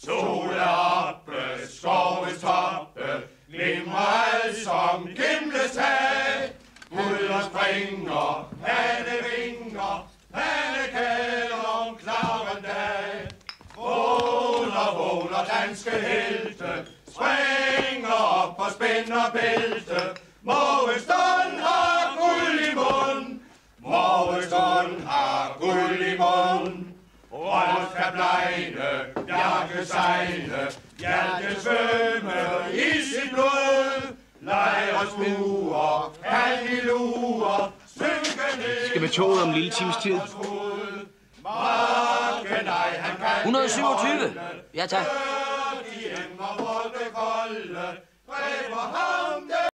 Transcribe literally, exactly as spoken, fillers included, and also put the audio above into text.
Sol er oppe, skovens toppe, glimrer alt som Gimles tag. Gulder springer, hanne vinger, hanne kalder om klaren dag. Vågner, vågner danske helte, springer op og spænder bælte. Morgenstund har guld i mund, morgenstund har guld i mund. Rolf kan blegne, Bjarke sejle, Hjalte svømme i sit blod. Lejres murer, kan de lurer, synke ned. Skal vi toget om en lille times tid? et hundrede og syvogtyve. Ja, tak. De emmer, hvor det kolde, dræber ham.